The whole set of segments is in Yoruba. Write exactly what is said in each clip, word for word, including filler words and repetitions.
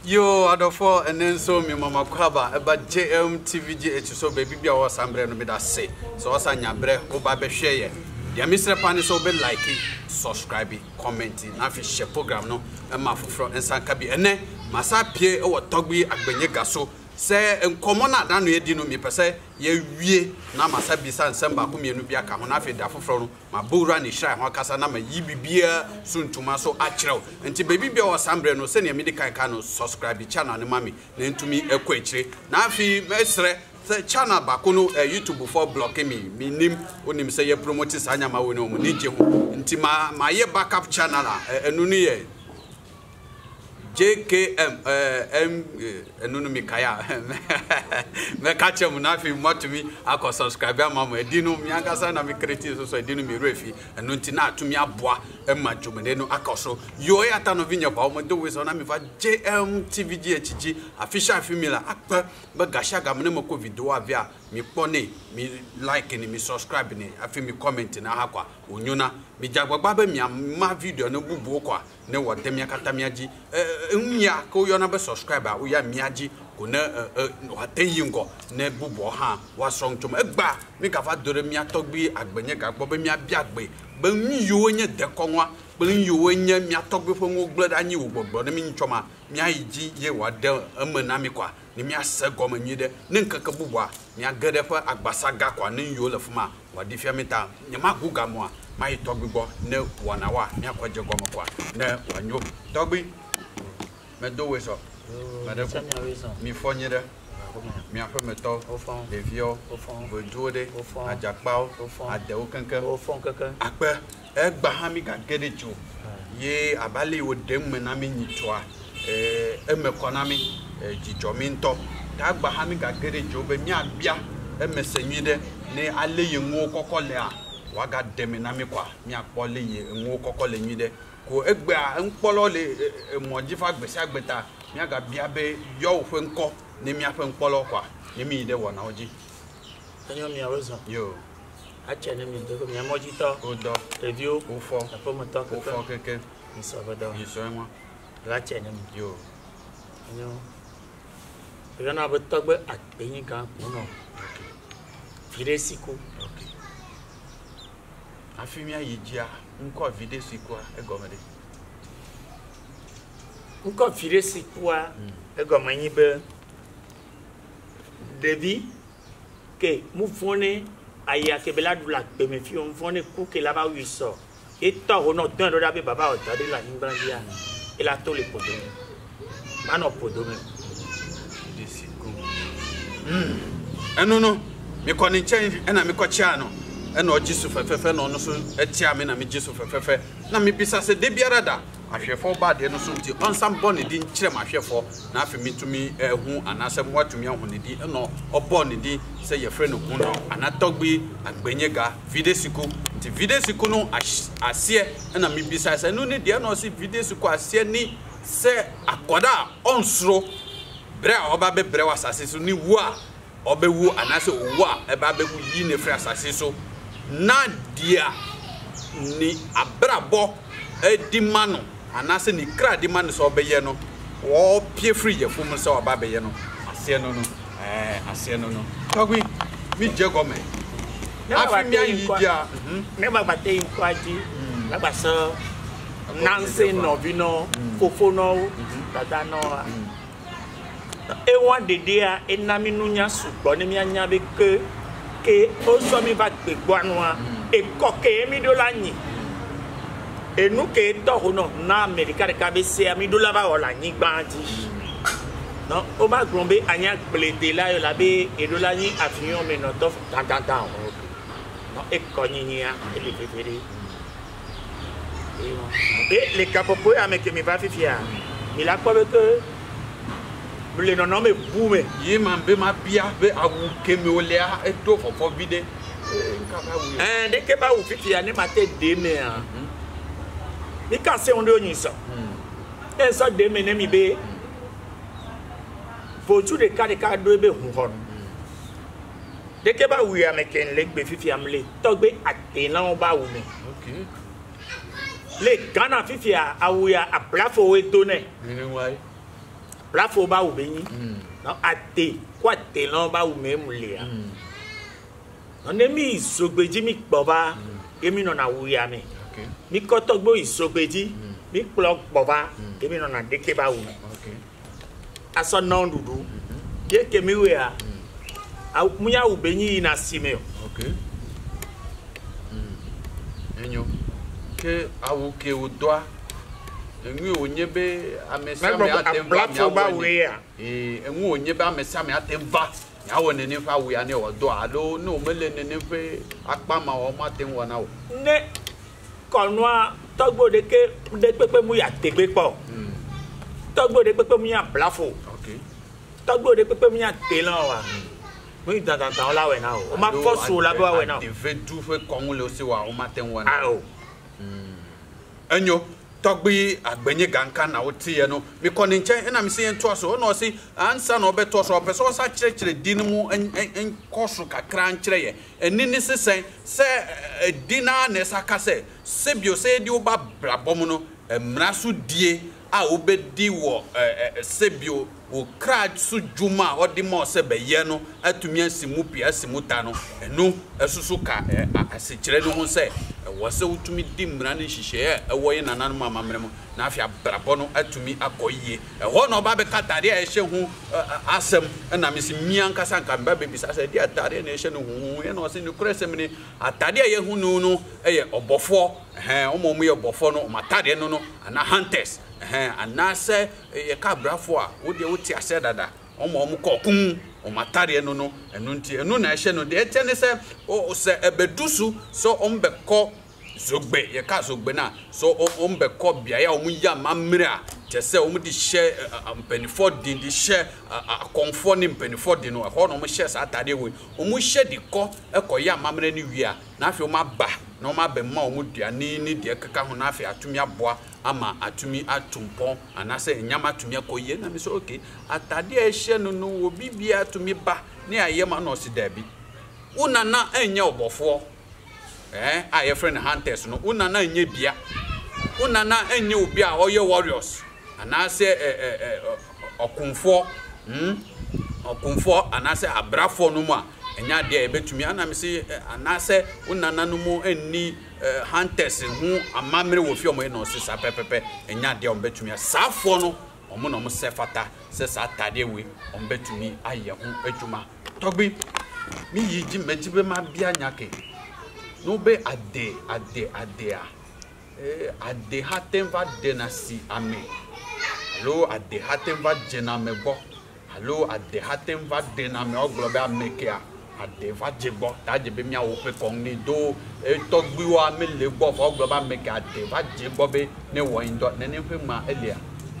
Yo, adofo and then so me mama kwaba about J M T V G H so baby bia was sambre no me da say. So asa nyabre oba be share ye. Dia Mister Pan so be like, subscribe, comment, na fi share program no e ma foforo ensanka bi ene masa pie e wo togbi agbenyega so. Se nkomo na da no edi no me pese ye wie na masa bisa nsemba ko mienu bia ka ho na fe da foforo no ma bowra ni hira ho kasa na ma yi bibia suntuma so a kirew enti baby bia o sambre no se ne me di kan ka no subscribe channel ne mami na ntumi ekọ akire na afi mesre se channel ba ko no YouTube for blocking me me nim onim se ye promote sa anya ma wo no mo ni je ho enti ma ma ye backup channel a enu ni ye J K M uh M enunu mikaya me catch mu na fi motumi akọ subscribe mama edinu mi agasa na me create so so edinu mi refi enu nti na atumi aboa ema dwomene no akoso yo ya ta no vinya ba mo do we so na me fa J M T V G H G official female akpa ba gasha gamne mo ko video avia mi pone mi like ni mi subscribe ni afi mi comment na hakwa onyuna mi jagbagba ba mi ma video no bubu kwa ne wodem yakata mi agi nya ko yo na be subscribe a wo ya mi agi ko na wateyingo ne bubu ha wa song tom egba mi ka fa dore mi atogbi agbenye gagbo be mi abiagbe be mi yo nye dekonwa be yo nye mi atogbi fo ngo glad anyi wo gbogbo ne mi ntwoma mi ayiji ye wade amana mi kwa ni mi asego manyi de ne nkaka bubu a mi agade fa agbasa ga kwa ne yo lefuma wadi fiamita nyama guga mo a my togbi go ne one hour me akwaje go mkwa ne wanyo togbi me do we so me de mi fonye de mi afa me to de vio bo duode ajapao ade o kankan o fon kankan ape e gba ha mi ga gede jo ye abale o dem me na me nyitoa eh e me kona mi jijo mi nto da gba ha mi ga gede jo be mi abia e me senyi de ne ale ye nwo kokole a waga demi na mi kwa mi akpole ye nwo kokole nyi de ko egbe a npolo le moji fa gbese agbeta mi aga bia be yo ofwe nko ne mi afa npolo kwa ne mi de wona oji enyo mi awezo yo ache ne mi de ko mi amoji to odo review ofo apo mo to ofo keke mi so bodo mi so enwa ache ne mi yo enyo pe na bo to gbe apeyin kan ko no fire siku afimia yijia nko vide sikwa egomede nko vide sikwa egomanyi be devi ke mu fone aya ke bela dula pe me fi on fone ku ke la ba wi so e to ho no don do da be baba o tade la ni brandia e la to le podo ma no podo me vide siku mm eno no me ko ni chen ena me ko chia no ena ojisu fefefe no no so etia me na me jisu fefefe na me bisa se de biara da ahwefo ba de no so nti onsam bo ne di nkire ma ahwefo na afi mitumi ehu anase mwatumi ahu ne di eno obo ne di se ye frɛ no hu no anatogbi agbenyega vide siku nti vide siku no asie ena me bisa se no ne de no se vide siku asie ni se akoda onsro bre oba be bre wasase so ni wu a obewu anase owu a eba bewu yi ne frɛ asase so na dia ni abrabo edi mano anase ni kra di mano so obeye no wo pie free ye fum so oba beye no ase no no eh ase no no togwi mi je gome afi mi ayi dia me ba bate nkwaji la ba so nanse no bino fofo no dada no e won dede a enami nunya sugbo ni mi anya be ke ke o so mi ba gbegbo anu a e ko ke mi do la yin enu ke to no na America de ka be se mi do la ba o la yin gba di no o ba grombe anya plete la yo la be e do la yin afiyon me no to tan tan tan no e ko yin ya e le fefere e le capopo a me ke mi ba fifia mi la ko be ke le non me boumé yi man be ma bia be awu kemi olea e to fofo vide nka ba wu eh de ke ba wu fifi ani mate de me a ni ka se on de onyin so e so de me ne mi be fotu de ka de ka do be hu hon de ke ba wu ya me ken le gbe fifi am le to gbe atelan ba wu me okay le Ghana fifi a awu ya ablafo we to ne ni why plafo ba ou beni non ate quoi te non ba ou même lia non emi isogbeji mi boba emi no na wuya mi mi kotogbo isogbeji mi plug boba emi no na deke ba ou aso non dudu ye kemi we a munya ou beni na simeo okay enyo ke awu ke udwa enwi onyebe amesa me atemba ba we ya eh enwi onyebe amesa me atemba ya woni ni fa we ya ne odo alo no mele ne ne fe apama o ma ten wona o ne konwa togbo de ke de pepe mu ya tegbe po togbo de pepe mu ya plafo okay togbo de pepe mu ya telan wa mo ida dan dan la we na o ma force la ba we na de fe du fe kon le si wa o ma ten wona ah o enyo togbi agbenye ganka na wote ye no me kɔ ne nkyɛn na me se ento aso na ɔse ansa na ɔbɛto so ɔpɛ so ɔsa kyerɛkyerɛ din mu en kɔso kakra nkyerɛ ye eni ne sesen sɛ dina na ɛsa ka sɛ sebio sɛ di oba brabom no mmra so die a obedi wo sebio wo kra so dwuma ɔde ma ɔsɛ bɛyɛ no atumi asimu pia asimu ta no enu ɛsoso ka asekyerɛ no ho sɛ wase utumi di mmra ne hihye ɛwɔ ye nanan mu amamre mu na afia brabɔ no atumi akɔyie ɛhɔ na ɔba bɛka tade a ɛhyɛ ho asɛm na mesi mia nkasa nka mba bebisa sɛ di atade na ɛhyɛ no huhu ye na ɔse ne korɛsɛm ne atade a yɛhu no no ɛyɛ ɔbɔfɔ ɛhɛ ɔmo mu yɛ ɔbɔfɔ no ɔmo atade no no ana hunters ɛhɛ ana sɛ yɛ ka brafo a wo de wo ti asɛ dada ɔmo ɔmo kɔkun ɔmo atade no no ɛno nti ɛno na ɛhyɛ no de ɛkyɛ ne sɛ o sɛ ɛbɛdusu so ɔmo bɛkɔ zogbe ye ka zogbe na so on be ko bia ya omu ya mamre a tese omu di hye mpanifo din di hye akonfo ni mpanifo din no ho no omu hye sa atade we omu hye di ko ekoya mamre ni wi a na afi omu aba na omu aba ma omu duane ni de keka ho na afi atumi aboa ama atumi atumpon anase nyama atumi akoye na mi so okay atade a hye no no obi bia atumi ba ne ayema no si dabi una na enye obofo eh a your friend hunters no una na nye bia una na enye obi a oye warriors anase eh eh okunfo hm okunfo anase abrafo no mu a enya de e betumi ana me se anase una na no mu enni hunters hu amamre wo fi omo e no se sa pepepe enya de o betumi safo no omo no mo se fata se sa tade we o betumi aye hu adwuma togbi mi yiji mejibe ma bia nyake no be ade ade ade a eh ade hatemva denasi ame allo ade hatemva jenamebo allo ade hatemva dename oglobe ameke a ade va jebo ta jebe mi awo pe kon ni do e togbiwa me le gbo fo oglobe ameke ade va jebo be ne wo indo ne ne pe ma elia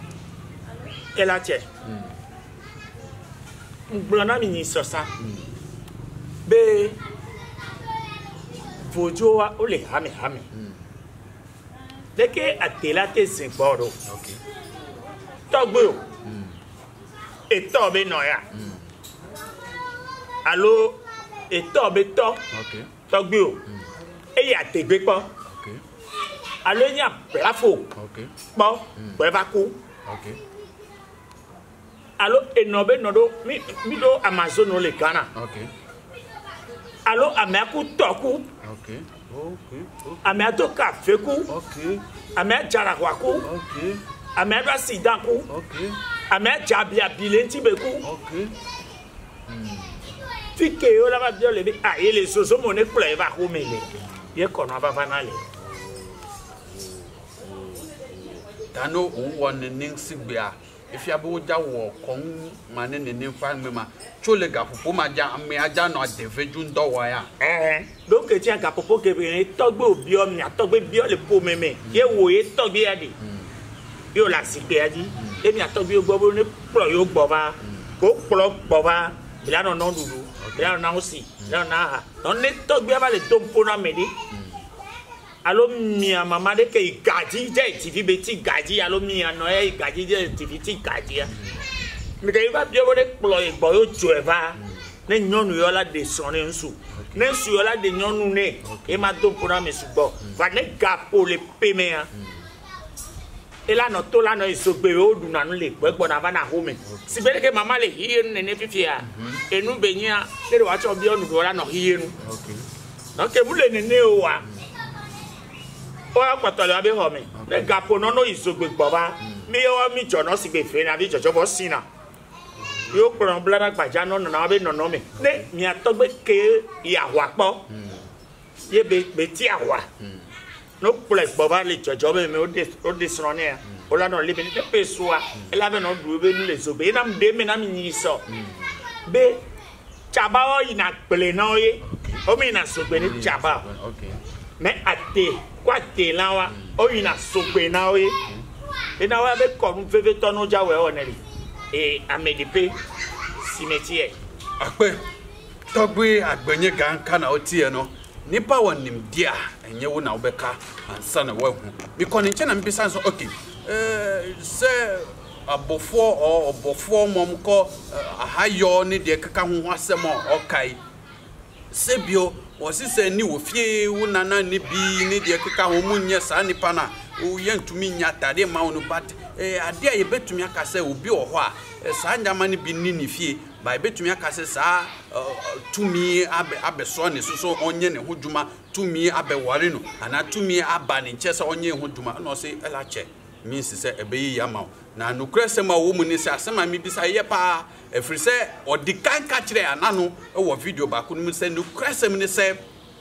ela che mblana mi ni sosa be vojoa ole hame hame deke atela te sin gboro okay togbe o eto be no ya allo eto be to okay togbe o e ya tegbe po okay allo nya plafo okay po bo ba ku okay allo enobe nodo mi mi do Amazon o le Ghana okay allo ameku toku okay okay ame ato cafe ku okay ame jara kwa ku okay ame ba sida ku okay ame jabia bilenti be ku okay fike o la ba bio le bi aye le soso mo ne plo e ba ku mele ye kono ba ba na le tano o won nin sigbia if you abo ja wo kon mane ne nin fa mema chole ga popo ma ja me aja no deveju ndo wa ya eh donc ti an ga popo ke bi togbe obi o mi atogbe bi o le po meme ye wo ye togbe ya di yo la sipe ya di e mi atogbe o gbo ni plo yo gbo ba ko plo gbo ba bila no no dudu bila na osi bila na ha no ne togbe ba le tompo na medi allo mi mama de ke igaji je ti fi be ti gaji allo mi ano e igaji je ti fi ti gaji ya mi ke ba bi o de plo igbo yo ju e ba ne nyonu yo la de son nsu ne su yo la de nyonu ne e ma do pour me subo va ne gapo le peme ya Et là, notre là, nous sommes au Dunan, les Bobon avant à home. Si bien que maman les hier n'est pas et nous baignons, les voitures bien nous voilà nos hier. Donc, vous les nénés au wa. Oya kwa tole abe home. Les gars pour non ils sont baba. Mais on mi jono si be fait na vi jojo bo sina. Yo pran blana gbaja no na abe no no me. Ne mi atogbe ke ya wa po. Ye be be ti awa. No place baba le jojo be me o de o de sronia. Ola no le be ni pe soa. Ela be no du be ni le so be na mde me na mi ni so. Be chaba o ina pele no ye. O mi na so be ni chaba. Okay. Mais ate quoi te là wa o ina so be na o ye. E na wa be ko mu feve to no ja we oneri. E amedipe cimetière. Akpe togbe agbenye gan kana otie no. Nipa wonim dia enye wo na obeka ansa na wahu mi kɔ ne nche na mbisa so okay eh se abofo o obofo mom kɔ ahayo ne de keka ho asɛm okai se bio wo si se ni wo fie wo nana ne bi ne de keka ho munye sa nipa na wo yentumi nya tade ma wo no but eh ade a ye betumi aka se obi wo hɔ a sa nyama ne bi ni ne fie ba betumi aka se sa tumi abe abeso ne so onye ne hoduma tumi abe ware no ana tumi aba ne nche se onye hoduma no se elache means se ebeyi yama na nukure se ma wo mu ne se asema mi bisa ye pa efri se odi kan ka kire anano e wo video ba ko no se nukure se ne se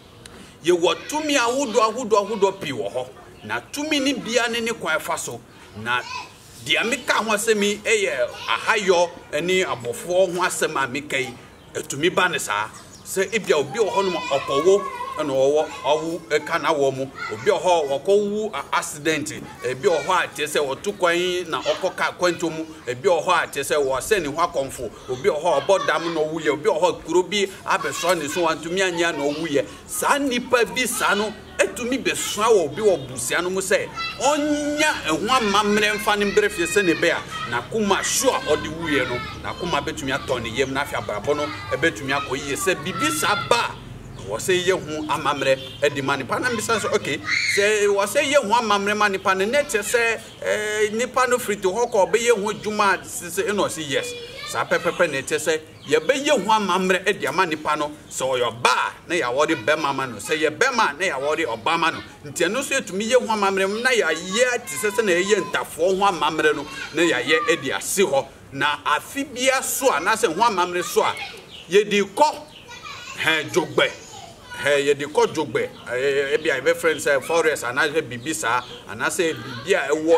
ye wo tumi ahodo ahodo ahodo pi wo ho na tumi ni bia ne ne kwan fa so na dia meka ho asemi eye ahayo ani abofo ho asema mekai etumi ba ne sa se ebia obi ho no okowo na owo owu eka na wo mu obi ho okowu accident ebi ho a te se otukwan na okoka kwanto mu ebi ho a te se wo se ni ho akomfo obi ho obodam no wuye obi ho kuro bi abeso ne so antumi anya na owuye sa nipa bi sa no etumi besua wo bi wo busia no mu se onya ehu amamre mfa ne brefie se ne be a na kuma sure odi wuye no na kuma betumi atone yem na afia brabo no ebetumi akoyiye se bibi sa ba wo se ye hu amamre edi manipa na mbisa so okay se wo se ye hu amamre manipa ne nete se eh nipa no free to hoko be ye hu djuma se e no se yes sa pepepe nete se ye be ye hu amamre edi amanipa no so yo ba na ya wori be mama no se ye be ma na ya wori obama no ntia no so etumi ye hu amamre na ya ye ti se se na ye ntafo hu amamre no na ya ye edi ase ho na afibia so ana se hu amamre so a ye di ko he jogbe hey ye de ko jogbe e bia e friends forest ana se bibisa ana se bibia ewo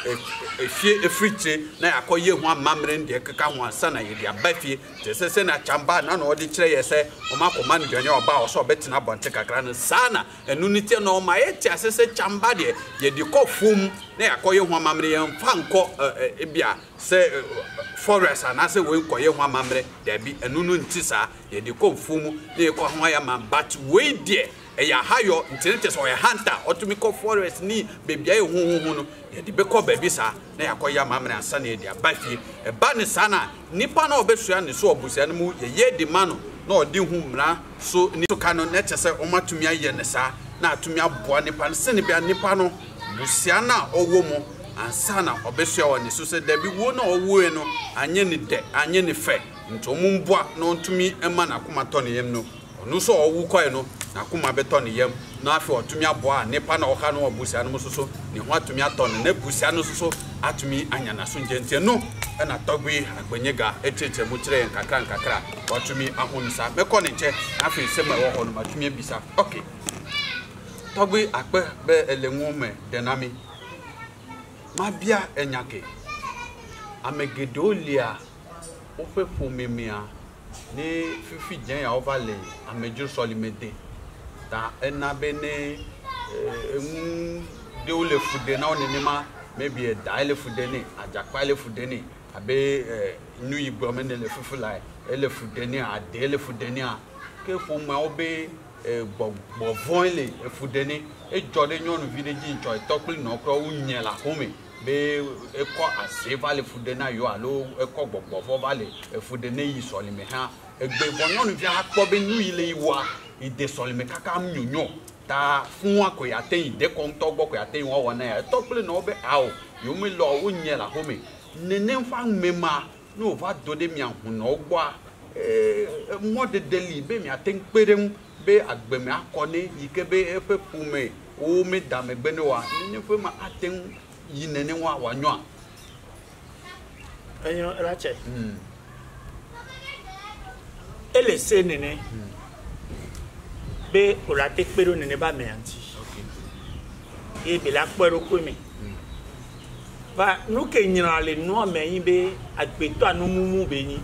efie efriche na yakoye hu amamre de keka hu ansa na ye de abafie te se se na chamba na no de kire ye se o makoma ne dwanya oba o so betina bonte kakra no sana enu ni tie no ma ye ti asese chamba de ye de ko fum na yakoye hu amamre ye mfa nko e bia se forest ana se we koye hu amamre de bi enu no ntisa ye de ko fum na ye ko hu ya man bat we die e ya hayo ntinete so ye hunter otumi ko forest ni bebia ye hu hu no ye de be ko baby sa na yakoye amamre ansa na ye de abafie e ba ne sana nipa na obesua ne so obusia no mu ye ye de mano na odi hu mra so ni to kano na chese omatumi aye ne sa na atumi aboa nipa se ne bia nipa no busia na owo mu ansa na obesua woni so se da bi wo na owo e no anye ne de anye ne fe nto mu mboa na ontumi ema na akoma to ne yem no onu so owu koe no na akoma beto ne yem na afi otumi aboa nipa na oka no obusia no so ne ho atumi ato ne na busia no so atumi anya na so ngentie no na togbi agbanyega echeche mu kire en kakra kakra watumi ahonsa meko ne nche afi sema wo ho no matumi abisa okay togbi akpe be elenwu me denami mabia enyake amegedolia ofefo memia ni fifi jen ya ovale amejo solimede ta enabe ne emu de ole fude na oni ma maybe a daile fude ni ajakpa le fude ni abe nu igbo me ne le fufu lai ele fude ni ade le fude ni a ke fo ma obe gbogbo voile fude ni e jode nyonu village ncho itokuli no kro unye la home be eko aseva le fude na yo alo eko gbogbo fo vale fude ne yi solime ha egbe bo nyonu vi akpo be nu ile iwa ide solime kaka myonyo ta fun a ko ya ten de kon to gbo ko ya ten wo wona ya to ple no be awo yo mi lo wo nye la ho me ne ne fa me ma no va do de mi ahun no gbo eh mo de deli be mi aten perem be agbemi akoni yike be efe pume o me da me gbe ne wa ne fe ma aten yi ne ne wa wa nyo a enyo rache mm ele se nene be o la te pero nene ba me anti okay e be la pero ko mi ba nu ke nyina le nu me yin be agbeto anu mumu be yin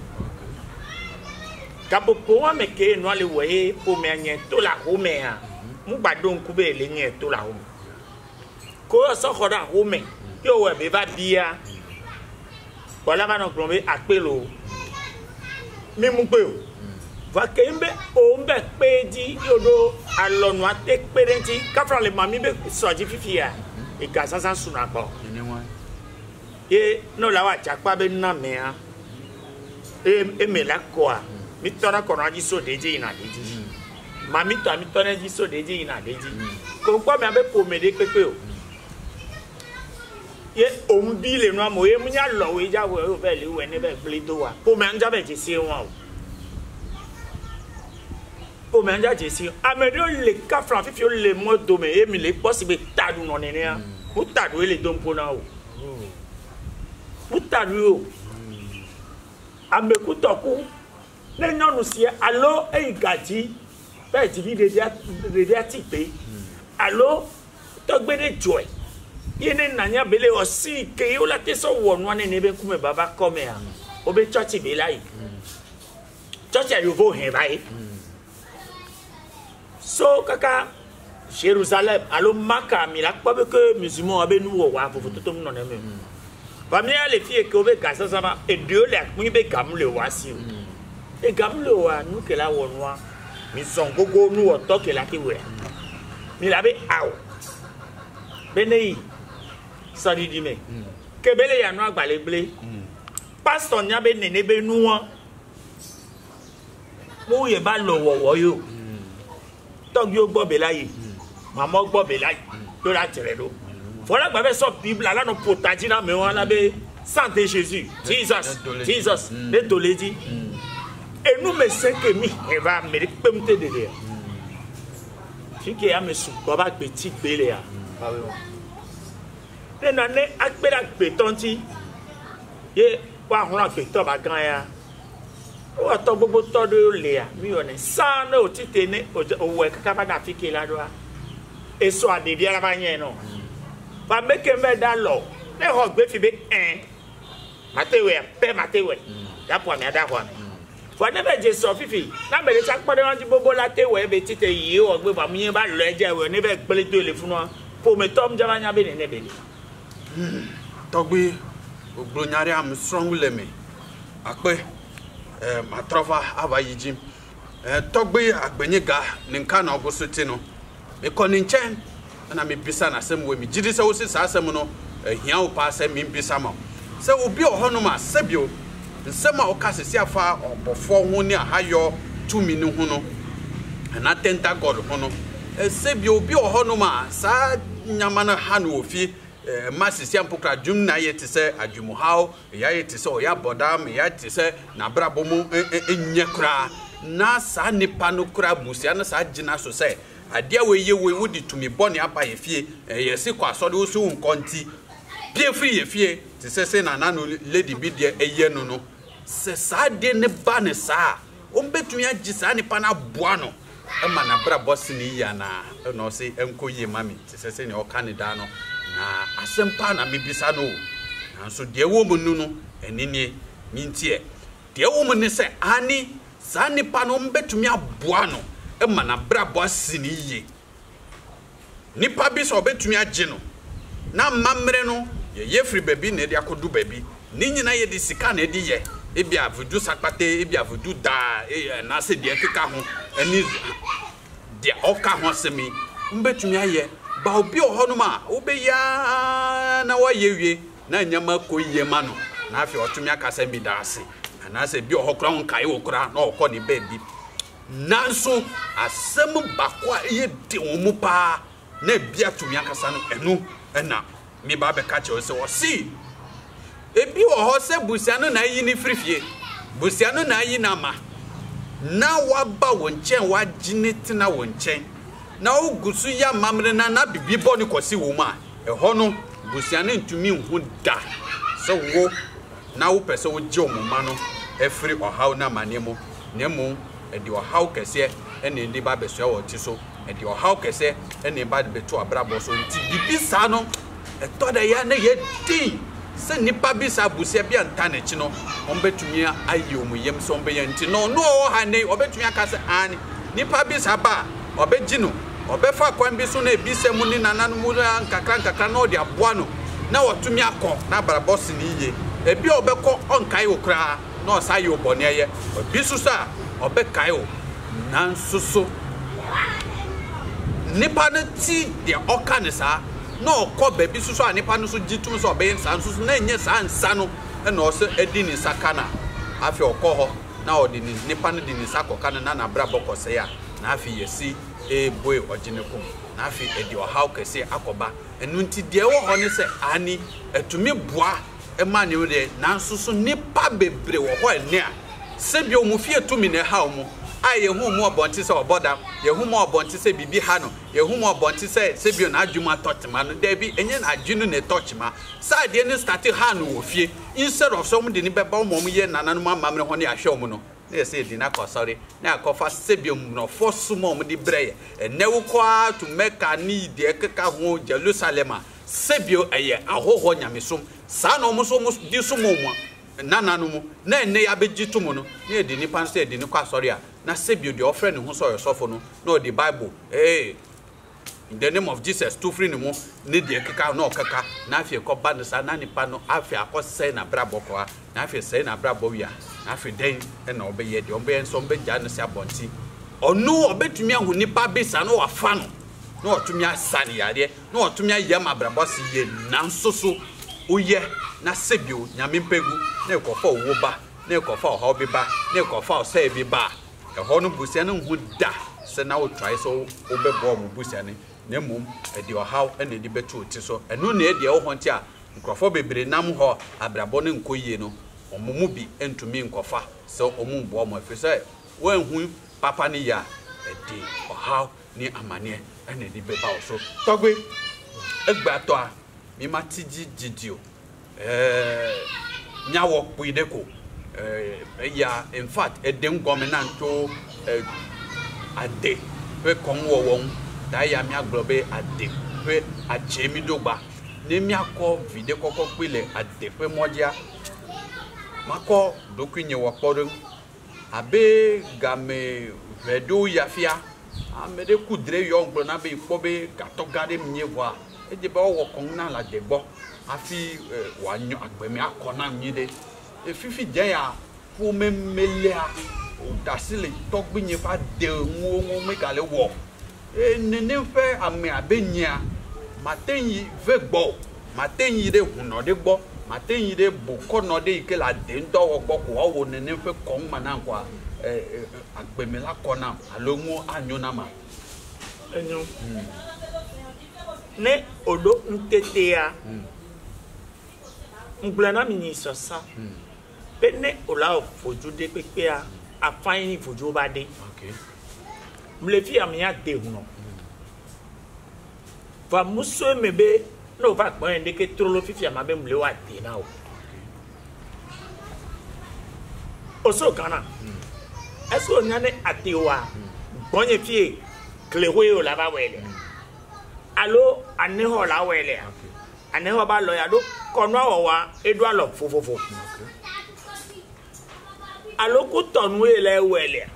kabo po wa me ke nu ale we po me anye to la ho me a mu gbadon ku be le yin to la ho ko so khoda ho me yo we be ba bia wala ba no grombe apelo mi mu pe o va kembe o mbe pe di yodo alonu ate perenti kafra le mami be soji fifia e ga sansan suna po ni wa e no la wa chapa be na me a e e me la kwa mi tora kono ji so deji ina deji mami to mi tora ji so deji ina deji ko kwa me abe po me de pepe o ye o mbi le no mo ye munya lo we ja we o be le we ne be plido wa po me anja be ji si won o po me anja ji si amedo le ka fran fifi o le mo do me e mi le possible tadu no ne ne a o tadu e le don po na o o tadu o ameku toku le nyonu si allo e gaji be ti bi de de ati pe allo to gbe de joy yene nanya bele osi ke yo la te so wonu ane ne be kume baba come a obe church be lai church ya yo vo hen bai so kaka Jerusalem alo Maka mi la pa be ke musulman abe nu wo wa fo to mu no ne me ba mi ale fie ke obe gasa sama e dio le akun be gamle wa si e gamle wa nu ke la wonu a mi son gogo nu o to ke la ki we mi la be aw benei sadi di me kebele ya no agbalegle pastor nya be nene be nuwa mo ye ba lo wowo yo to gbe o gbo be laye mama gbo be laye do la tere do fola gba be so bible ala no potaji na me won la be santé Jésus Jesus Jesus le doleji enu me se ke mi e va me pemte de de fike ya me su gbo ba gbe ti gbele ya nena ne akpera gbetonti ye wa hona gbeto ba gan ya o to gbogbo to do le ya mi o ne sa na o tite ne o we kaka ba da fike la do a eso adede ara ba yen no ba meke me da lo ne ho gbe fi be en matewe pe matewe da po mi ada ho mi fo ne be je so fifi na be le sa pade wan ti bobo la tewe be tite yi o gbe ba mi ba lo eje we ne be pele to le fun no po me tom jaba nya be ne ne be togbi ogbonyari am strong leme akpe eh matrofa abayijim eh togbi agbenyiga ninka na ogosuti no me koni nchen na me bisa na asem we me gidi se wo se sa asem no ehia wo pa asem me bisa ma se obi ohono ma sebio nsem a okasese afa obofo ho ni ahayo tumi ni hu no na tenta god ho no sebio obi ohono ma sa nyama na ha no ofi eh masisi ampokra dwum na yete se adwumu haw ya yete se oya bodam ya yete se na brabo mu enye kra na sa nipa no kra busia na sa gina so se ade we ye we wudi tumi bone aba ye fie ye se kwa so de wo so nkonti pie free ye fie te se se na na no lady bi de eye no no se sa de ne ba ne sa o mbetumi agi sa nipa na boa no e ma na brabo se ni ya na no se enkoye mami te se se ne o Canada no na asempa na mebisa no nanso de wo mu nu no enini mintie de wo mu ne se ani sa nipa no mbetumi aboa no e ma na brabo asini ye nipa bi so betumi age no na mamre no ye yefri baby na de akodu baby ni nyina ye de sika na de ye e bia vudu sakpate e bia vudu da e na se de keka ho ani de oka ho semi mbetumi aye ba obi ohono ma obeya na wayewie na nyama koyie ma no na afi otumi akasa bi da ase na se bi ohokra ho kai wokra na okọ ni baby nanso asem bakwa ye de omu pa na bia tumi akasa no enu na me ba be ka che o se o si ebi wo ho se busia no na yi ni frifie busia no na yi na ma na waba wonchen wa ginete na wonchen na ogusu ya mamre na na bibi bo ni kosi wo ma e ho no busia no ntumi nhu da se wo na wo pese wo je omuma no efri ohaw na manemo nemu e di ohaw kese e ne ndi ba beso wo ti so e di ohaw kese e ne ba de to abrabo so nti bibi sa no e to da ya na ye din se nipa bi sa busia bi anta na chi no on betumi ayi omuyem so on be yanti no no o ha ne obetumi aka se ani nipa bi sa ba obeji no obefa kwan bi so na ebi se mu ni nananu mu nkakra nkakra na odi aboa no na wotumi akọ na barabos ni ye ebi obekọ onkai okra na osayi obone ye obi so sa obekai o nansusu nipa no ti de oka ne sa na okọ baby susu anipa no so gitum so obeyin san susu na enye san nsa no na o se edi ni sakana afi okọ ho na odi ni nipa no di ni sakoka na na bra bokọ se ya na afi yesi e boy oginekum na afi edi ohaw kese akoba enu nti de wo ho ne se ani etumi boa e ma ne de na susu nipa bebre wo ho ene a se bi o mu fie tumi ne ha mu aye hu mu obonti se oboda ye hu mu obonti se bibi ha no ye hu mu obonti se se bi na adwuma totema no da bi enye na adwunu ne tochema sa de ne start ha no wo fie instead of some de ni beba mo mo ye nananu mamamre ho ne ahwe mu no na se di na ko sorry na akofa se bi mu no force mo mo di breye ene wo kwa to Mecca ni de keka ho Jerusalem se bi eye ahoho nyamesom sa no mo so mo di so mo mo nananu mu na ene ya begitu mu no na edi ni pan se edi ni kwa sorry a na sebio de offer ne ho so yosofo no no the Bible hey in the name of Jesus to free ne mo ne de keka na okaka na afie ko ba ne sa na nipa no afie akose na braboko a na afie se na brabo wi a na afie den e na obeye de obeye nso beja no se abonti onu obetumi ahu nipa bisa no wafa no na otumi asane yare na otumi ayam abrabo se ye nansoso oye na sebio nyame mpegu na ekofa owo ba na ekofa ohaw bi ba na ekofa osai bi ba e ho no busia no hu da se na wo try so obebo mo busia ne na mum e di ohaw e na di betu ti so enu na e di e ho nti a nkrofo bebre nam ho abrabo ne nkoyie no omumu bi entumi nkofa so omu bo mo afi se wan hu papa ne ya e di ohaw ni amane e na di beba so togbe egba to a mi matiji jidio eh nyawo puideko eh ya in fact edem gomenanto eh ade we konwo won da ya mi aglobe ade we achemi dogba ne mi akọ vide kokko pile ade pe moja mako dokunye wopodo abe game vedo yafia amede kudre yo ngbo na be ipobe gatogade mnyewa eje ba wo kon na la degbo afi wanyo agbemi akona nyide efifi je ya fu memelea dasile togbinye fa de nwo nwo megale wo e nene fe ame abenya matenyi vegbo matenyi de huno de gbo matenyi de boko no de ikela de ndo wo gbo ko wo nene fe kon mana kwa agbemi la kona alonwo anyo na ma enyo ne odo ntetea ngbulana mi so sa pene ola foju de pepe a afan ni foju ba de okay mlefi am ya de huno va muso mebe no va pon de ke trolo fifi am be mle wa de na o oso kana eso nyane atewa bonye fie klewe o la ba wele allo aneho la wele aneho ba lo ya do kono awowa edu alo fofofo allo ku tonu ele wele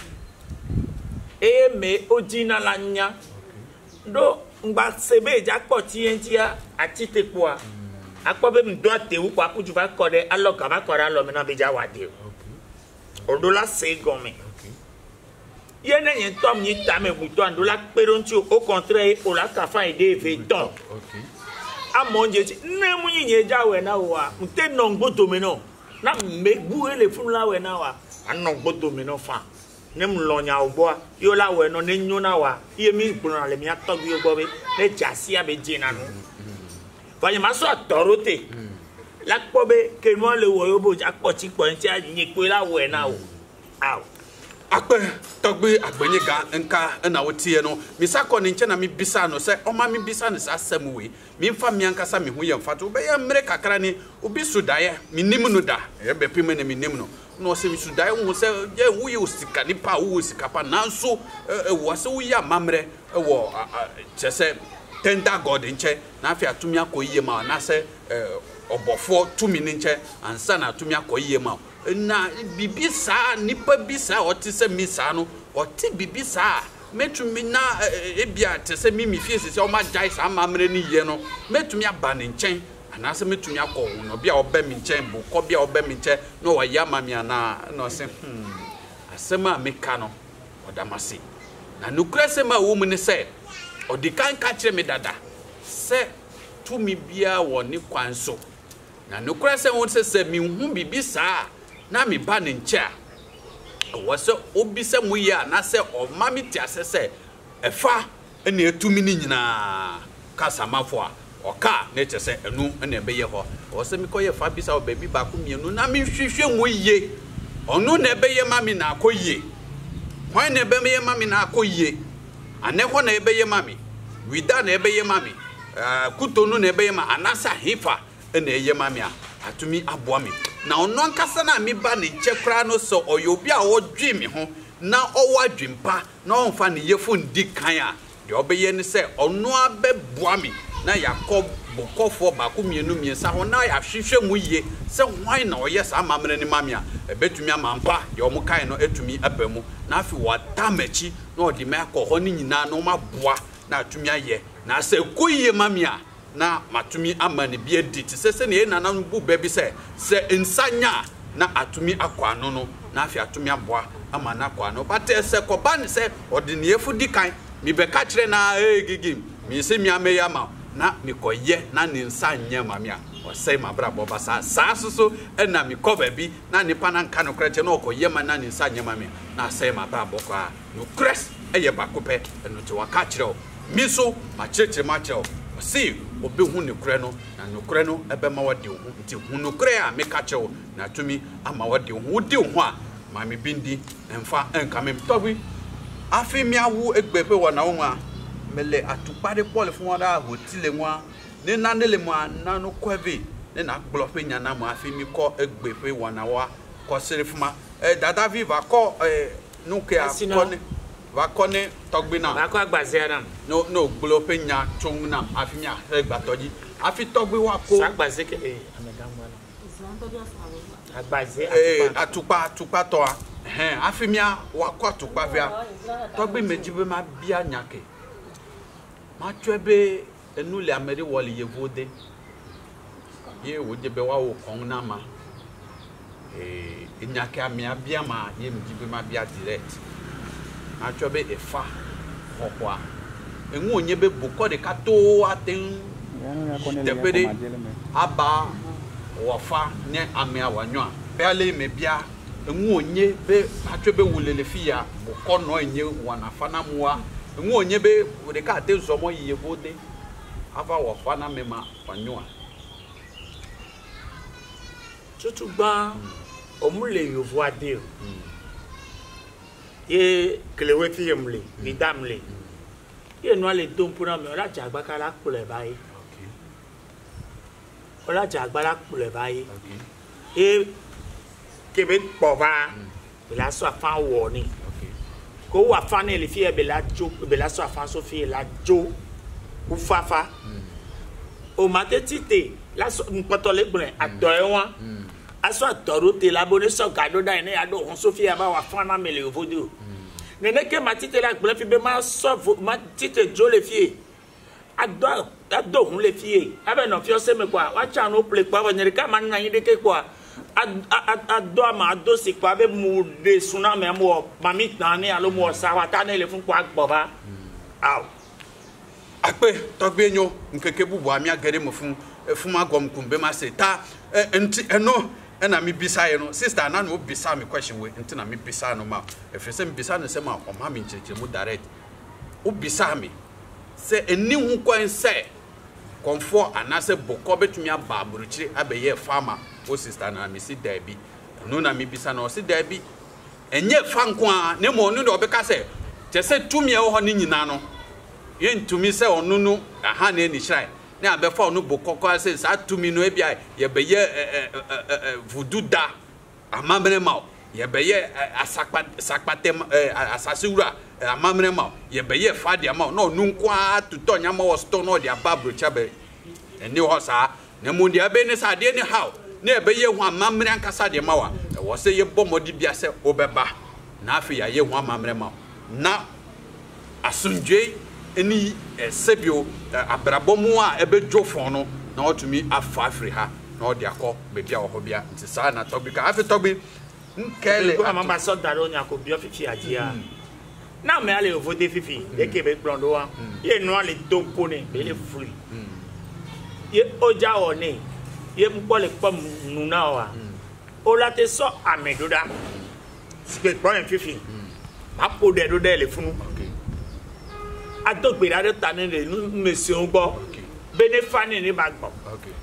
e me ojina la nya do ngba sebe ja po ti entia ati tepo a apo be mdo atewu kwa kuju ba kode allo ka ba kora lo me na be ja wade odo la se gomi yene yen tom ni tame buto ando la peronti au contraire o la ka fa ide ve don okay amonje ti na mu yin ja we na wa nte no ngbodo me no na me bu ele fun la we na wa anon ngbodo me no fa ne mlonya oboa yo la we no ne nyona wa ye mi gbona le mi atogbi ogbo be ne jasi abe jina no fa ma so atorote la po be ke mo le wo yo bo akpo ti po nti anyi pe la we na o aw akpe togbi agbenye ga nka na wotie no misako ne nche na mi bisa no se o ma mi bisa ne sa asem we mi mfa mi ankasa mi hu ye mfato be ye mre kakra ni obi sudaye mi nim no da ye be pime ne mi nim no no se mi sudaye hu se ye hu ye osika ni pa hu osika pa nanso e wo se hu ya mamre e wo chese tender god nche na afi atumi akoyie ma na se obofo tumi ni nche ansa na atumi akoyie ma na bibi sa nipa bi sa oti se mi sa no oti bibi sa metumi na ebia te se mi mi fie se o ma jai sa mamre ni ye no metumi aba ne nchen anase metumi akọ no bia oba mi nchen bu ko bia oba mi nchen no wa ya mami ana no se hmm asema meka no odamase na nukura se ma wo mu ne se odikan ka kire me dada se tumi bia wo ni kwanso na nukura se won se se mi hu bibi sa na mi ba ne nche a wo se obi se mu ya na se o ma mi ti asese efa ene etumi ni nyina kasamafo a oka na che se enu ene be ye ho wo se mi koye fa bi sa obabi ba ko mienu na mi hwehwe mu ye onu na be ye ma mi na akoye hwan na be ye ma mi na akoye ane ho na be ye ma mi wida na be ye ma mi kutonu na be ye ma anasa hifa ene ye ma mi a atumi aboa mi na ono ankasa na mi ba ne chekra no so oyobi a wodwe mi ho na owa dwempa na onfa ne yefo ndi kan a de obeye ne se ono abeboa mi na yakob bokofo ba ko mienu miensa ho na ya hwehwe mu ye se hwan na oye sa mamre ne mami a ebetumi amampa de omo kan no etumi abamu na afi watamachi na odi me akọ ho ne nyina no maboa na atumi aye na se koyie mami a na matumi amane bi edit se se ne na na bu baby se se nsanya na atumi akwa no no na afi atumi aboa ama na akwa no but se koba ne se odi ne efu dikan mi be ka kire na eh gigim mi se mi ameya ma na mi koye na ne nsanya mami a o se ma bra bo basa sa soso e na mi cover bi na nipa na nka no kreche na okoye ma na ne nsanya mami na se ma bra bo kwa no kres eye bakope eno te waka kire o mi so ma cheche ma kire o si obi hu ne kure no na no kure no ebe ma wade hu nti hu no kure a meka chewo na tumi ama wade hu di hu a ma me bindi emfa enka me tobi afi mi awu egbepe wo na wo a mele atupade pole fun wada hotile nwa ne na nele mu na no kweve ne na gblope nya na mu afi mi ko egbepe wo na wa ko serifuma eh dada viva ko eh no ke akọ ne va kone togbina va ko agbaze na no no gblope nya chung na afi mi a egbatoji afi togbe wa ko agbaze ke eh amegamba na agbaze eh atupa atupa to a eh afi mi a wa ko atupa via togbe mejibe ma bia nyake ma twebe enu le ameri woli yevode ye wojebe wa wo kon na ma eh nyake amia bia ma ye mejibe ma bia direct atwobe efa hokwa enwu onye be bukọ de kato aten tepede aba wofa ne amia wanwa bele me bia enwu onye be atwobe wulele fia bukọ no enye wanafa na muwa enwu onye be de ka te zomo yebode ava wofa na mema wanwa tutugba omule yovo ade ye keleweti yemle vidamle ye no ale don pura me ola jagba kala kule bayi okay ola jagba la kule bayi okay e kebe pova be la so afan wo ni okay ko wa fan le fie be la jo be la so afan so fie la jo u fafa o matetite la so npoto le gbon ato e won aso atorote la bone so gado da ene ado hon sofia ba wa fana mele ovodo nene ke matite la gbon fi be ma so matite jo le fie ado ado hon le fie abe no fi o se me kwa wa cha no ple kwa nyere ka man nan yide ke kwa ado ama ado si kwa be mu de suna me mo mami tani alo mo sa wa ta ne le fun kwa gbo ba aw akpe togbe nyo nkeke bubu amia gere mo fun fun agom kumbe ma se ta enti eno and I me beside no sister na no beside me question we until na me beside no ma if you say me beside no say ma o ma me ncheche mu direct o beside me say eni hu kwan say komfo anase boko betumi aba aburuchire abeye farmer o sister na me si da bi no na me beside no si da bi enye fa nko a ne mo no de obeka say je say tumi e ho ni nyina no ye ntumi say onu no aha na ni shrai na abefa onu bokoko say sa tumi no ebia ye beye voodoo da amamre ma ye beye asakpa sakpatem asasewura amamre ma ye beye fa dia ma no nu nko a tuto nyama wo store no dia babrocha be eni ho sa na mu dia be ni sa de ni how na ebeye hu amamre ankasa dia ma wa wo say ye bomodi bia say obeba na afi ya ye hu amamre ma na asunjwe eni sebio abrabomu a ebedwo fon no na otumi afa afri ha na odi akọ bebia wo bia nti sa na togbi ka afi togbi nkele amamba so daro nya ko bio fifi ajia na me ale vote fifi de ke be blondo wa ye no ale tompo ne be le free ye oja oni ye mpo le pom nuna wa o la te so amedoda spe problem fifi ma po de do de le funu adogbe la de tane le mission gbo benefani ni ma gbo okay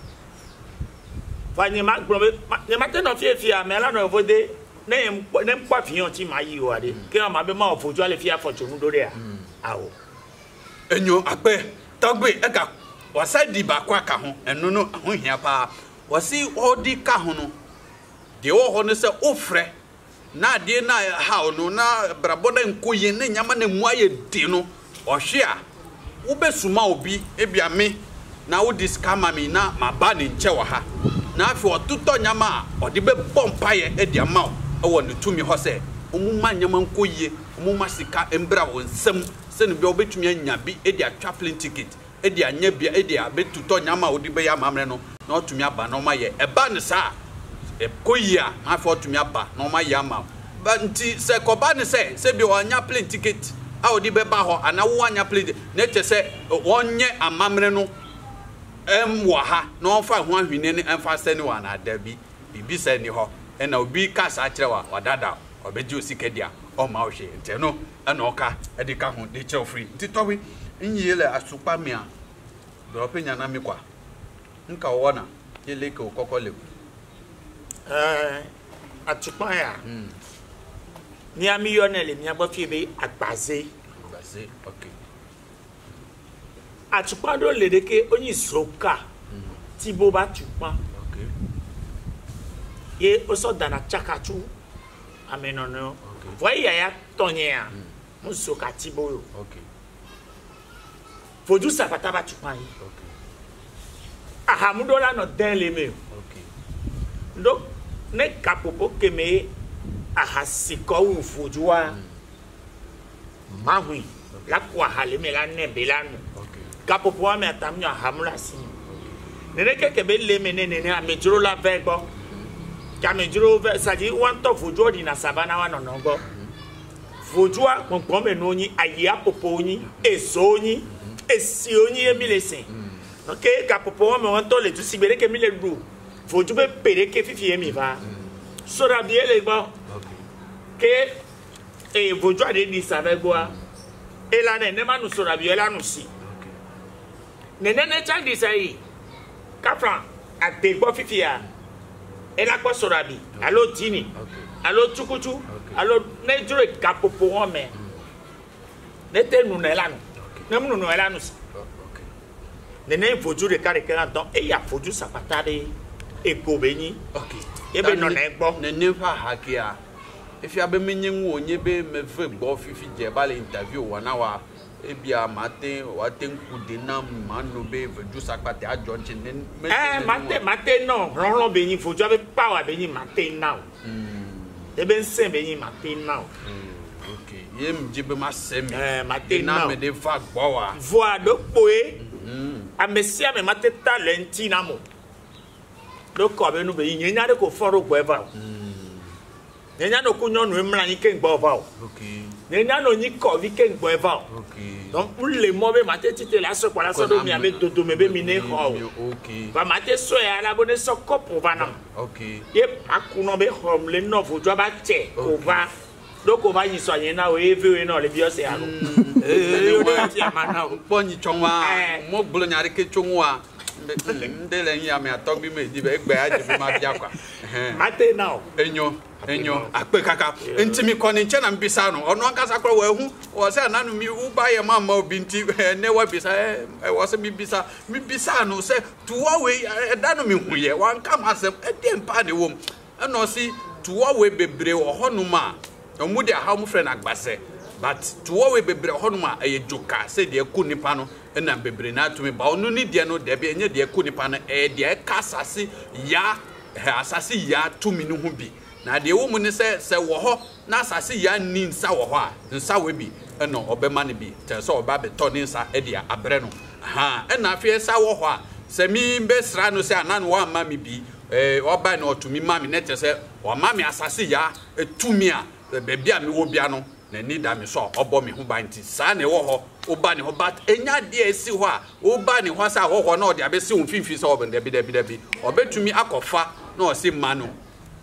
fani ma gbo ne ma te no fie fie me la no vode ne ne mpa fion ti ma yi o ade ke ma be ma ofoju ale fie afọcho nu do de a awo enyo ape togbe e ka wasa di ba kwa ka ho enu no ho hia pa wasi odi ka ho no de wo ho no se ofre na de na ha no na brabo na nkoye ne nyama na mu aye di no ohwe a wo besuma obi ebia me na wo discama me na maba ne nche wo ha na afi otuto nyama odi be bompa ye edi ama wo ne tumi ho se omuma nyama nkoye omuma sika embra wo nsem se ne bi obetumi anya bi edi atwa plane ticket edi anya bia edi abetuto nyama odi be ya mamre no na otumi aba na oma ye eba ne sa e koyi a na afi otumi aba na oma ye ama ba nti se koba ne se se bi anya plane ticket a odi be ba ho ana wo anya plane na che se wonye amamre no em wa ha na onfa ho ahwene ne emfa se ne wa na adabi bibi se ni ho e na obi ka sa kire wa wadada obeji osikedia o ma o hwe nte no e na oka e de ka ho de che free nti towe nyele asupa me a do openya na me kwa nka wo na yele ke okoko le eh atupa ya ni ami yo na le mi agba fie be agbaze agbaze okay atupa do le de ke onyi soka ti bo ba tupa okay ye oso dana chakatu amenono okay voya ya tonya mu soka ti bo yo okay foju sapata ba tupa yi okay aha mu do la no den le me okay ndo ne kapopo ke me aha siko wu foju wa mahui la kwa halime la ne belanu okay kapopo wa me atamnya hamula si nene keke be le me nene ne amejuro la vego kamejuro ve saji wan to foju odi na sabana wa no no go foju a ponpon me no yin aye apopo yin eso yin esi oyin emilese okay kapopo wa me wan to le tu sigbere ke mi le du foju be pere ke fifi emi va so da bi ele gbo okay ke e foju ade di savego a e la ne ne manu so da bi ela nu si okay nene ne chan di sai kafran ate gbo fifi a e la gbo so da bi alo tini okay alo chukuchu okay alo ne jure kapopo wa me ne te nu na ela nu ne mu nu na ela nu si okay nene foju de kare kera don e ya foju sapata de eko benyi okay ebe no na egbo ne ne fa hakia if ya be menye nwo onye be me fe gbo fifi je ba le interview wa na wa ebia mate wa tenku de na manu be veju sakpate ajo nche ne eh mate mate no ronron benyi foju abe power benyi mate now mm ebe nsen benyi mate now okay ye mjibe ma semi eh mate na now me de fa gbo wa voix do poe mm amesia me mate talent na mo do ko be nu be yin nyanya de ko foro gbo eva mm nyanya no kunyo nu mra yin ke gbo ova okay ne nya no ni ko vi ken gbo eva OK donc pour le mauvais maté tité la so pour la so do mi avec dodo me be mi ne ho OK va maté so ya la bonne so ko pour va na OK ye akuno be hom le no vo jo ba che ko va donc on va y soigner na o eve no le bio se alo eh o de ti amana o bonyi chonwa mo gbolo nyare ke chonwa ndele nya me atọ bi me di be gbe aje bi ma bia kwa mate now enyo enyo akpe kaka ntimi koni nche na mbisa no ono akasa kro wa hu o se nanu mi uba ye ma ma obi nti ne wa bisa e wo se mi bisa mi bisa no se tuwa we e da no mi hu ye wan kam asem e de mpa de wom e no si tuwa we bebre wo honuma omu de ha mu frɛ na agbase but tuwa we bebre honuma e joka se de ku nipa no na bebre na atumi ba onu ni de no de be enye de ku nipa no e de ka asase ya asase ya tumi no hu bi na de wo mu ni se se wo ho na asase ya ni nsa wo ho a nsa we bi e no obema ne bi te so oba be to ni nsa e de abre no ha e na afie sa wo ho a se mi be sra no se ana no wa ma mi bi eh oba na otumi ma mi ne te se o ma mi asase ya etumi a be bia mi wo bia no na ni da mi so obo mi hu ba nti sa na wo ho oba ni ho but enya de esi ho a oba ni ho sa ho ho na o de abesi wo mfimfi so obo de bi de bi de bi obetumi akofa na o si ma no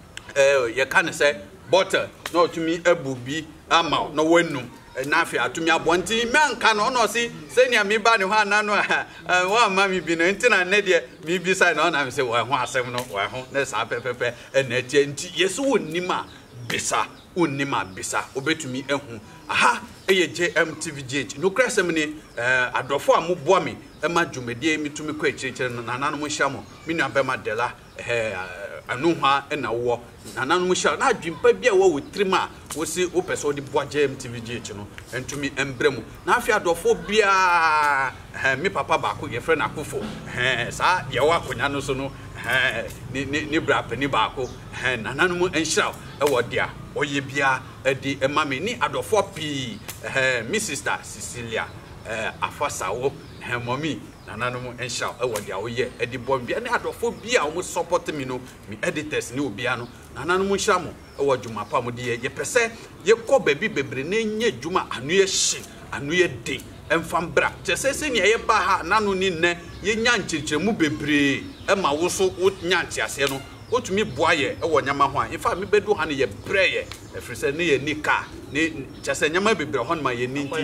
eh ye kan se bottle na otumi abubi ama na wanu na afi atumi abonti menka no no si se ni ami ba ni ho ana no wa ma mi bi no nti na ne de mi bi sai na na mi se wa ho asem no wa ho na sa pepepe na tie nti yesu wonima bisa unima bisa obetumi ehu aha eye J M T V G H no krasem ni eh adofo amoboa mi e ma dwumedie mitumi kwa ekyekere no nananu mo hia mo mi nua be ma dela eh anu ha e na wo nananu mo hia na adwimpa bia wo wotrima wo si wo pese odi boa J M T V G H no entumi embremu na afi adofo bia eh mi papa ba ko ye frɛ na akofo eh sa ye wa konya no so no eh ni ni bra pani ba ko eh nananu mo enhira e wo dia oye bia edi emame ni adofo pi eh mi sister Cecilia eh afasawo eh mommy nananu mo enhira e wo dia oye edi bom bia ni adofo bia o mo support me no mi editors ni obia no nananu mo nhira mo e wo djuma pa mo de ye pese ye ko baby bebre na nya djuma anu ye hye anu ye de emfambra tesese ne ye ba ha nanu ni ne ye nya nkyerkyeremu bebre e ma wo so wo nya ntiase no otumi boaye e wo nyama ho a infa me bedu ha ne ye breye efrise ne ye nika ne chese nyama bebre ho ma ye ninti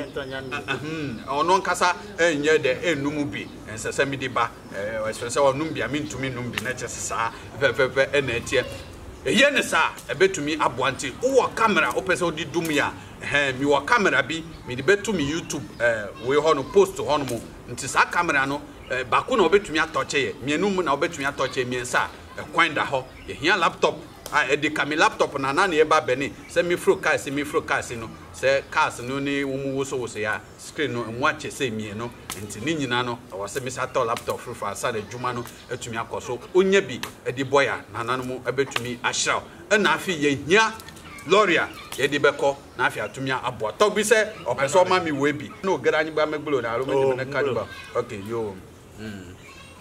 mhm ono nkasa enye de enum bi ensese mi di ba e efrise onum bi amintumi num bi na chese sa fefefe e na etie eye ne sa ebetumi aboante wo camera opese odi dum ya eh mi wo camera bi mi di betumi YouTube eh we ho no post ho no mo nti sa camera no ba ko na obetumi atoche ye mienum na obetumi atoche miensa kwan da ho ye hia laptop a e de kami laptop na na na ye ba beni se mi fro car se mi fro car se no se cars no ni wo mu wo so wo se ya screen no mu ache se mie no nti ni nyina no wo se mi sa to laptop fro fa sa de djuma no etumi akoso onya bi e di boya na na no mu ebetumi ahira e na afi ye hia Loria ye di beko na afi atumi abo to bi se opeso ma mi we bi no gara nyi ba megbulo na ro me na kadiba okay yo mm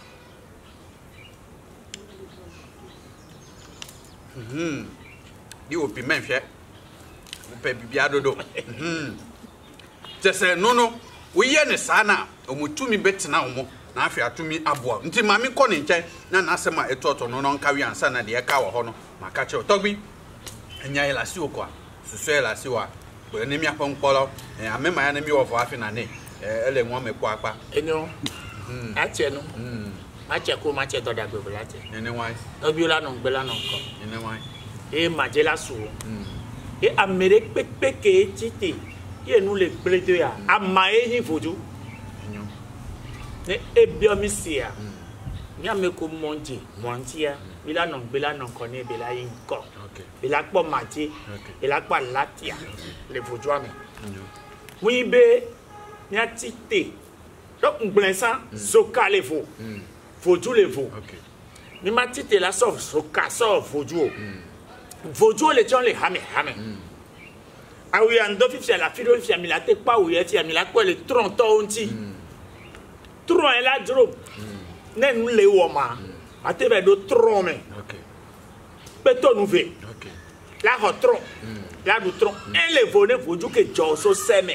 mhm di opi menhwe pe bibia dodo mhm tese no no wo ye ne sana omutumi betena wo na afi atumi abo nti mami kɔ ne nkyɛn na na asema etoto no no nka wi ansa na de ka wo ho no maka che togbi enya ila si okwa susu ila si wa bo ne mi apon kpolo e amema ya na mi wo fo afi na ne e ele nwa me kwa akpa enyo mhm ache no mhm ache ko ma che to da gbe lati nene wai obi ola no gbela no nko nene wai e majela su mhm e amere pepe ke titi ye nu le pleto ya amae hi foju enyo ne ebiomisia mi ameko monje montia bila no gbela no nko ne bela yin ko okay bela po maji okay bela pa latia le foju ami enyo wi be ni atite donc ngbensa zoka le fo mhm foju le fo okay ni matite la so zoka so foju o foju le tion le hame hame ah oui ando fifia la filo fifia mi la te pa o ye ti mi la ko le trente onti tron e la drop ne nu le wo ma ate be do tron me okay pe to nu ve okay la ho tron là du tronc et les volets vous dites que Josso sème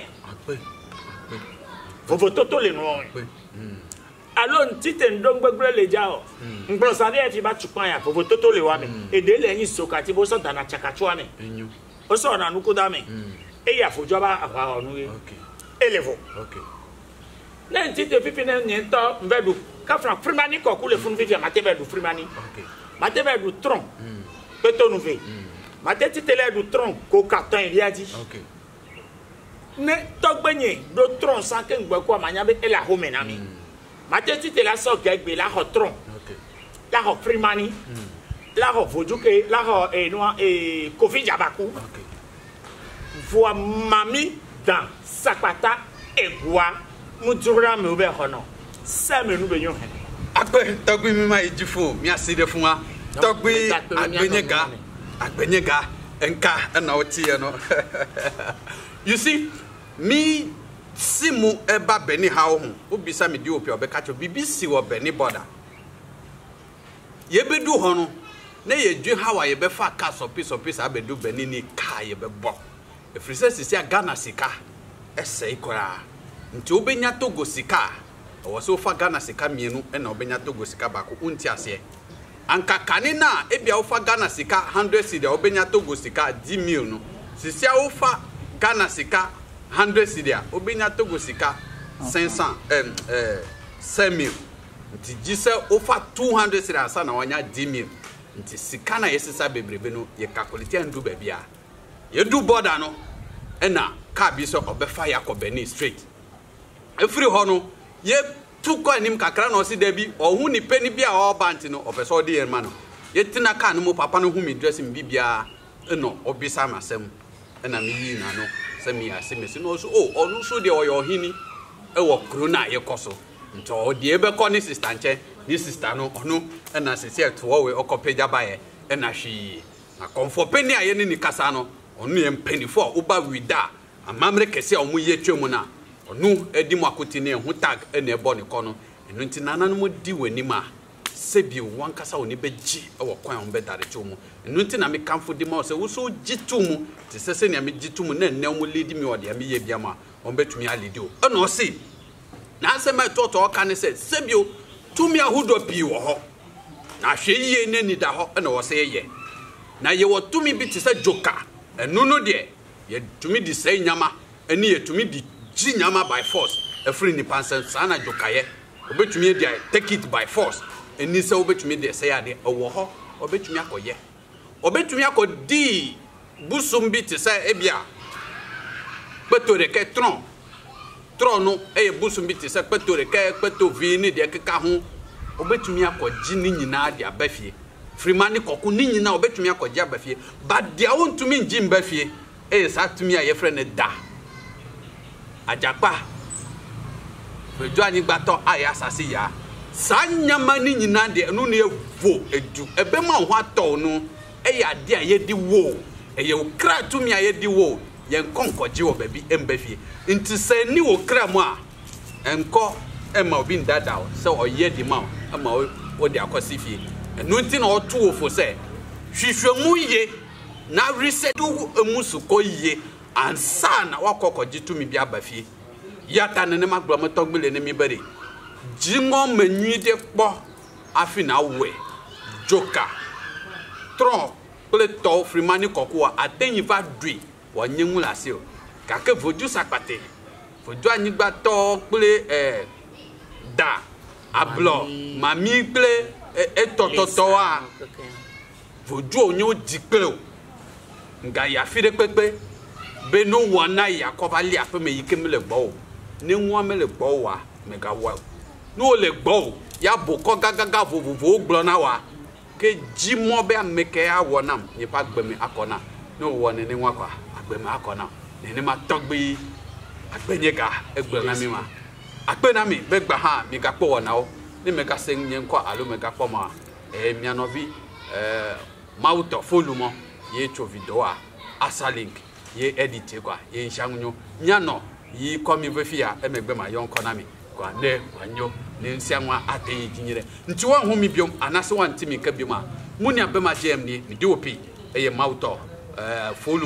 vous vous toto les noirs alors si tu es donc beaucoup les gens on peut savoir si tu vas tu prends ya vous vous toto les wame et de les ni sokati vous sont dans la chakachouane vous sont dans nous kodame et il y a faut joba avoir nous et les vous ok là si tu pipi na nyento mbedu ka fra frimani ko ku le funu vivia matebe du frimani ok matebe du tronc peut-on nous ver ma tête télé du tronc ko carton il y a dit OK ne togbenye do tronc sans que ngbe ko ma nyabe e la ho menami ma tête télé so gbe la ho tronc OK la ho frimani la ho vojuke la ho e no e kofi jabaku OK voix mami dans sakpata e gwa mudura me obe hono sa me nu benyo he akwe togbe mi ma ejifo mi aside funwa togbe agbenyega agbenyega enka na otie no you see me simu eba beni hawo hu obisa me di opi obeka cho bibisi wo beni border ye bedu ho no na ye dwe hawa ye be fa ka sopi sopi sa bedu beni ni ka ye be bo efrise sisi Ghana sika ese ikora nti obenya Togo sika wo so fa Ghana sika mienu e na obenya Togo sika ba ko unti ase anka kanina ebia ufa Ghana sika one hundred cedi obenya Togo sika ten mil no sisia ufa Ghana sika one hundred cedi obenya Togo sika five hundred eh five mil nti gise ufa two hundred cedi asa na wanya ten mil nti sika na yesisa bebrebe no ye calculate ndu ba bia ye du border no ena ka bi so obefa yakobeni straight efiri ho no ye tu ko anim kakra na osi da bi ohun ni peni bia o banti no opeso de yen ma no yetina ka no mo papa no hu mi dress mi bibia no obisa masem na mi yi na no se mi asemesi no so oh onu so de oyo hini e wo kru na ye koso nto de ebe ko ni sister nche ni sister no onu na se se to we okopeja bae na hwi na komfo peni aye ni ni kasa no onu ye peni fo uba wida amamre kese o mu ye twemu na onu edi mu akoti ne hu tag ene ebo ne ko no enu nti nana no mu di wanima sebi wan kasa oni beji e wo kwan on be dare twemu enu nti na me kamfo di ma o se wo so gitumu ti sese ne me gitumu na ne mu lead mi o de me ye bia ma on betumi a lead o eno o se na se ma toto o kan se sebi o tumi ahudo pi wo ho na hwe yie ne ni da ho eno wo se ye na ye wo tumi bi ti se joka enu no de ye tumi di se nyama eni ye tumi di ji nyama by force every ni pansen sana jokaye obetumi dia take it by force eni se obetumi dia say ade owo ho obetumi akoye obetumi akodi busumbi ti say ebia petore ke tron tron no e busumbi ti say petore ke peto vi ni de keka ho obetumi akoji ni nyina dia bafie frimani koku ni nyina obetumi akoji abafie ba dia wontumi nji mbafie e sa tumi aye frɛ ne da ajapa fejo ani gbato aya asase ya sanyama ni nyina de enu ne evo edu ebe ma ho atɔ no e ya de aye di wo e ye okra tumi aye di wo ye nkonkoje wo baby embafie nti se ni wo kra mu a enko e ma obi ndada o se oye di ma e ma o de akosi fie enu nti na oto wo fo se hwehwemu ye na resedu emusu ko ye ansa na wakokoji tumi bi abafie yata ne ne magbro togbele ne mi bere jingo manyi de kpo afi na we joka tron pele to frimani kokoa atenyi va dui wonyenwu lase o kake voju sakpate voju anigba to pele eh da ablo mami pele etototo a voju onyo dikpele nga ya fire pepe be no wana ya kovali ape me yike me le gbo ni nwa me le gbo wa me ga wa no le gbo ya boko gagaga vovovo gbo na wa ke ji mo be ameke ya wonam ni pa gbe me akona no woni ni nwa kwa agbe me akona ni ni ma togbi agbenyega egbe na mi ma agbe na mi be gba ha mi ga po wona o ni me ka sen nyen kwa alo me ga po ma e mi anovi eh mauto folumo ye cho video a asalink ye edit kwa ye nshangunyo nyano yi komi vefia emegbe ma yonko na mi kwa ne wanyo ne nsianwa ateyi jinyire nti won hu mi biom anase wan timi ka biom a muni abema jem ni mi di opi eye mauto eh folumo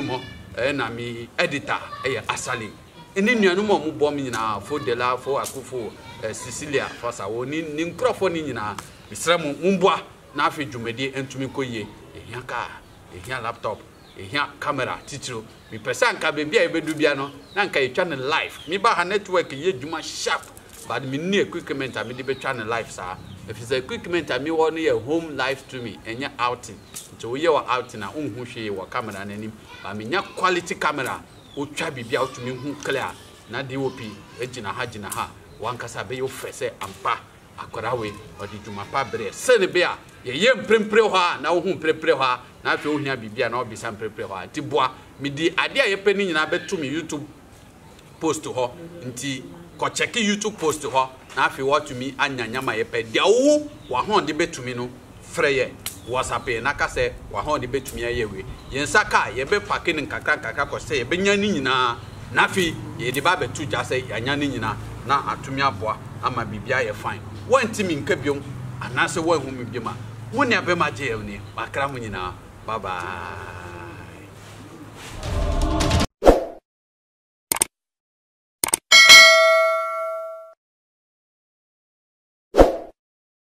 eh na mi editor eh Asali eni nuanu mo mo bom nyina fo de la fo akufo Cecilia fasa wo ni ni nkrofo ni nyina misra mu mboa na afi dwumadi entumi koye ehia ka ehia laptop ehia camera titiro mi pesa nka be bia ebedu bia no na nka etwa ne live mi ba ha network ye dwuma sharp but mi ni equipment a mi de betwa ne live sa if is equipment a mi wo no ye home live streaming enya outing nti wo ye wa outing na unhu hwe wo camera nanim ba mi nya quality camera o twa bibia otumi hu clear na D O P ejina ha jina ha wankasa be yo frese ampa akorawe odi dwuma pa bre se ne bia ye ye mprempre ho a na wo hu mprempre ho a na afi ohia bibia na obi sam mprempre ho a ti boa mi di ade a ye pani nyina betu mi YouTube post ho nti ko check YouTube post ho na afi what mi anyanya ma ye pe dia wo wa ho de betumi no freye WhatsApp e na ka se wa ho de betumi ayewe ye nsaka ye be pake ne nkaka nkaka ko se ye benya ni nyina na afi ye de ba betu ja se yanya ni nyina na atumi aboa ama bibia ye fine wantimi nka biom anase wanhu mi bioma wo ne abema je ye ni makra mu nyina bye bye.